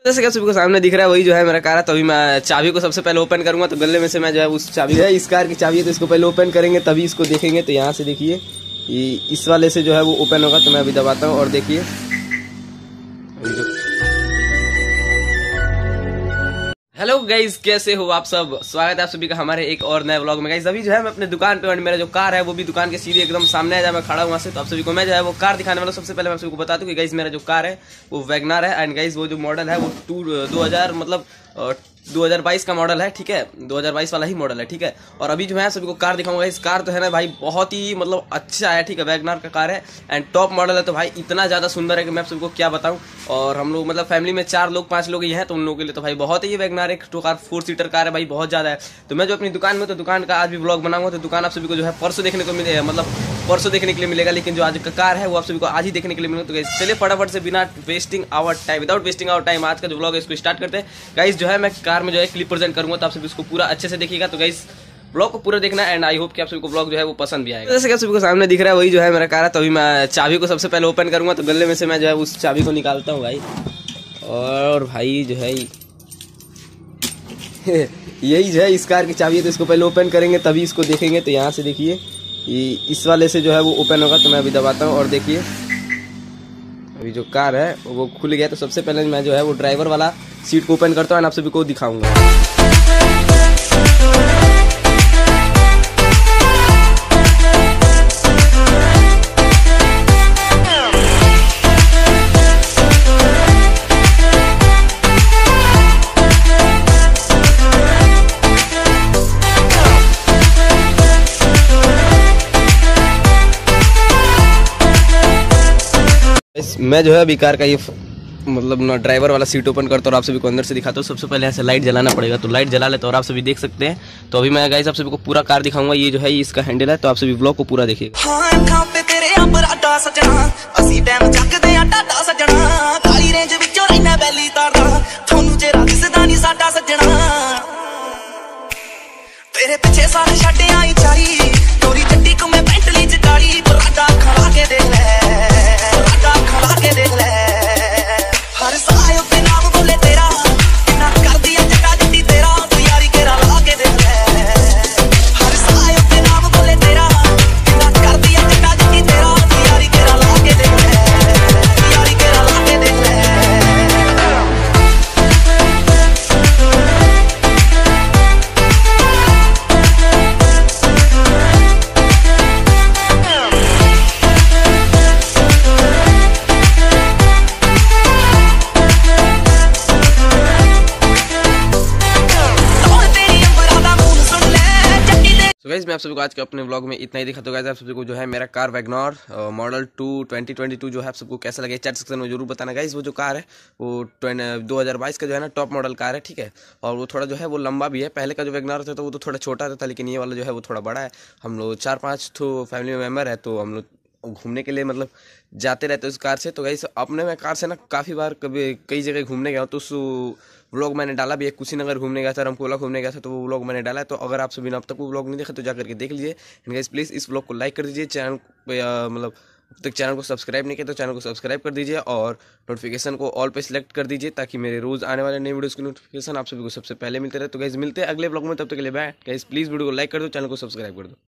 जैसे कि आप सभी को सामने दिख रहा है वही जो है मेरा कार है। तो अभी मैं चाबी को सबसे पहले ओपन करूंगा। तो गले में से मैं जो है उस चाबी है, इस कार की चाबी है, तो इसको पहले ओपन करेंगे तभी इसको देखेंगे। तो यहाँ से देखिए इस वाले से जो है वो ओपन होगा। तो मैं अभी दबाता हूँ और देखिए हेलो गाइज, कैसे हो आप सब। स्वागत है आप सभी का हमारे एक और नए व्लॉग में। गाइज अभी जो है मैं अपने दुकान पे, और मेरा जो कार है वो भी दुकान के सीधे एकदम सामने है जहाँ मैं खड़ा हूँ वहाँ से। तो आप सभी को मैं जो है वो कार दिखाने वाला हूँ। सबसे पहले मैं आप सभी को बता दूं कि गाइज मेरा जो कार है वो वैगनार है। एंड गाइज वो जो मॉडल है वो 2022 का मॉडल है, ठीक है। 2022 वाला ही मॉडल है, ठीक है। और अभी जो है सभी को कार दिखाऊंगा। इस कार तो है ना भाई बहुत ही मतलब अच्छा है, ठीक है। वैगनार का कार है एंड टॉप मॉडल है। तो भाई इतना ज़्यादा सुंदर है कि मैं आप सबको क्या बताऊं। और हम लोग मतलब फैमिली में 4 लोग 5 लोग ही हैं, तो उन लोगों के लिए तो भाई बहुत ही वैगनार एक तो कार 4 सीटर कार है भाई, बहुत ज़्यादा है। तो मैं जो अपनी दुकान में, तो दुकान का आज भी व्लॉग बनाऊंगा। तो दुकान आप सभी को जो है परसों देखने को मिलेगा, मतलब परसों देखने के लिए मिलेगा। लेकिन जो आज का कार है वो आप सभी को आज ही देखने के लिए मिलेगा। तो चलिए फटाफट से बिना wasting our time, without wasting our time आज का जो व्लॉग है इसको स्टार्ट करते हैं। गाइस जो है मैं कार में जो है क्लिप प्रेजेंट करूंगा, तो आप सभी इसको पूरा अच्छे से देखिएगा। तो गाइस ब्लॉग को पूरा देखना एंड आई होप कि आप सभी को ब्लॉग जो है वो पसंद भी आएगा। जैसे कि आप सभी को सामने दिख रहा है वही जो है मेरा कार है। तो अभी मैं चाबी को सबसे पहले ओपन करूंगा। तो गले में से मैं जो है उस चाबी को निकालता हूँ भाई। और भाई जो है यही जो है इस कार की चाबी है। तो इसको पहले ओपन करेंगे तभी इसको देखेंगे। तो यहाँ से देखिए इस वाले से जो है वो ओपन होगा। तो मैं अभी दबाता हूँ और देखिए अभी जो कार है वो खुल गया। तो सबसे पहले मैं जो है वो ड्राइवर वाला सीट को ओपन करता हूँ और आप सभी को दिखाऊंगा। मैं जो है अभी कार का ये मतलब ना ड्राइवर वाला सीट ओपन करता हूँ और आप सभी को अंदर से दिखाता हूँ। सबसे पहले ऐसे लाइट जलाना पड़ेगा, तो लाइट जला लेते और आप सभी देख सकते हैं। तो अभी मैं गाइस आप सभी को पूरा कार दिखाऊंगा। ये जो है ये इसका हैंडल है, तो आप सभी व्लॉग को पूरा देखिएगा। तो गाइस मैं आप सभी को आज के अपने व्लॉग में इतना ही दिखा। तो गाइस आप सभी को जो है मेरा कार वैगनार मॉडल 2022 जो है आप सबको कैसा लगे चैट सेक्शन में जरूर बताना। गाइस वो जो कार है वो 2022 का जो है ना टॉप मॉडल कार है, ठीक है। और वो थोड़ा जो है वो लंबा भी है। पहले का जो वैगनार था तो वो तो थोड़ा छोटा था, लेकिन ये वाला जो है वो थोड़ा बड़ा है। हम लोग 4-5 तो फैमिली मेम्बर है, तो हम लोग घूमने के लिए मतलब जाते रहते उस कार से। तो गाइस अपने मैं कार से ना काफ़ी बार कई जगह घूमने गया हूँ। तो उस व्लॉग मैंने डाला भी है। कुशीनगर घूमने गया था, रामकोला घूमने गया था, तो वो व्लॉग मैंने डाला है। तो अगर आप सभी ने अब तक वो व्लॉग नहीं देखा तो जा करके देख लीजिए। एंड गाइस प्लीज़ इस व्लॉग को लाइक कर दीजिए। चैनल मतलब अब तक चैनल को सब्सक्राइब नहीं किया तो चैनल को सब्सक्राइब कर दीजिए और नोटिफिकेशन को ऑल पे सिलेक्ट कर दीजिए, ताकि मेरे रोज़ आने वाले नए वीडियोज़ की नोटिफिकेशन आप सभी को सबसे पहले मिलते रहे। तो गाइस मिलते हैं अगले व्लॉग में, तब तक के लिए बाय। गाइस प्लीज़ वीडियो को लाइक कर दो, चैनल को सब्सक्राइब कर दो।